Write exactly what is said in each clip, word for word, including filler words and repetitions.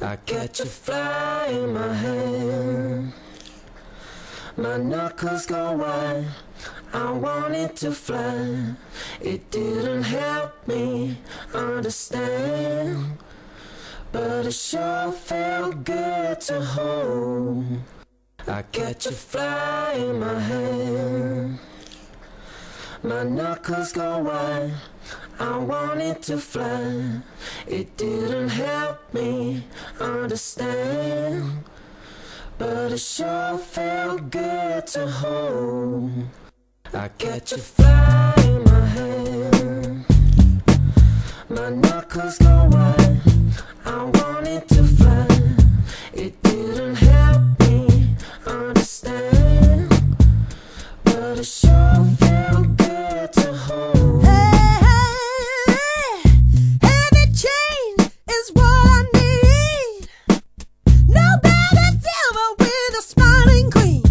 I catch a fly in my hand, my knuckles go wide. I wanted to fly, it didn't help me understand, but it sure felt good to hold. I catch a fly in my hand, my knuckles go wide. I wanted to fly, it didn't help me understand, but it sure felt good to hold. I catch a fly in my hand, my knuckles go wide. I wanted to fly, it didn't help me understand, but it sure felt good to hold. Hey, hey, heavy change is what I need. No better silver with a smiling queen.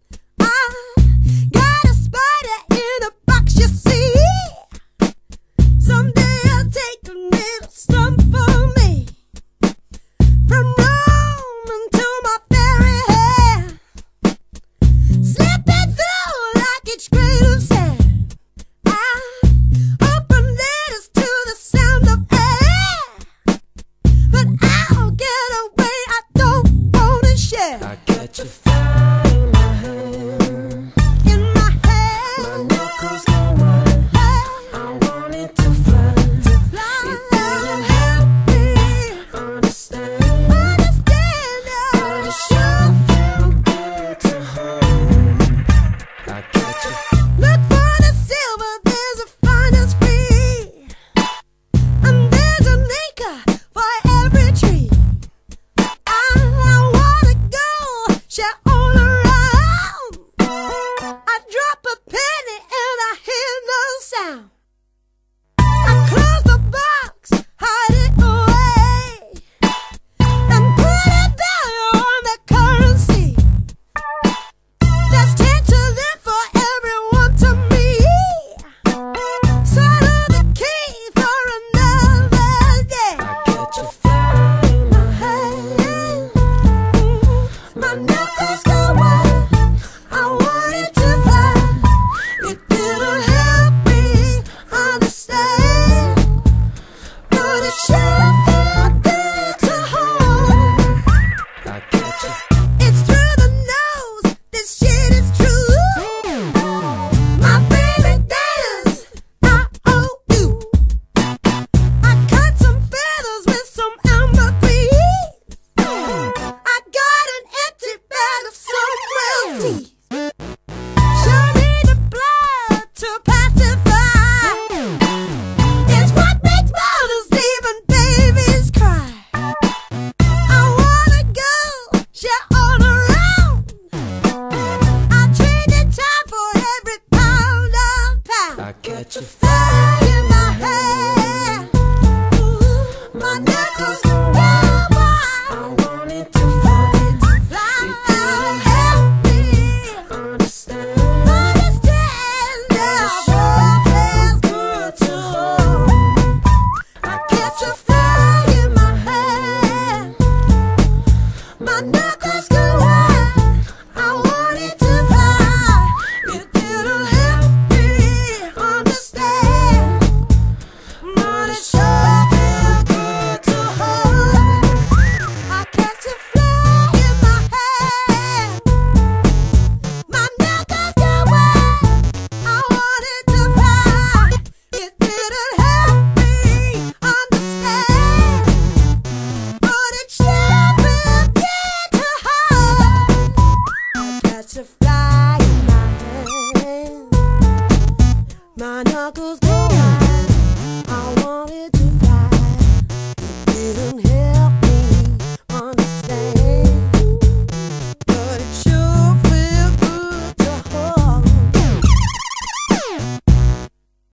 I got a spider in a box, you see. Someday I'll take a little slump for me. From Rome until my fairy hair, slipping through like each grain of sand. I open letters to the sound of air, but I'll get away, I don't wanna share. I catch a fly in my hand, In my my hand, knuckles go wide. I wanted to fly, fly, it didn't help me understand, understand but it now. sure felt good to hold. I catch a Look for the silver, there's a finest free, and there's an acre for every tree. I, I wanna go, share all around. I drop a penny and I hear no sound. I close the box, hide it away, and put a value on the currency. That's ten to them for everyone to me. Sort of the key for another day. I catch a fly in my hand, My knuckles go wide. I wanted to fly, it didn't help me understand, but it sure felt good to hold. I catch a It's through the nose, this shit is true. My favorite dance, I owe you. I cut some feathers with some ambergris. I got an empty bag of some royalties. Show me the blood to pacify. It's what makes mothers leave and babies cry. I wanna go, share all around. I'll trade the time for every pound of pound. I catch a Fly fly in my hand, my knuckles go I wide. wanted to fly, Fly, help me understand, understand now. What feels good to hold. I catch a fly in my hand, my knuckles go wide. I wanted to fly, it didn't help me understand, but it sure felt good to hold. I catch a fly in my hand, my knuckles go wide. I wanted to fly, it didn't help me understand, but it sure felt good to hold. I catch a fly in my hand, my knuckles go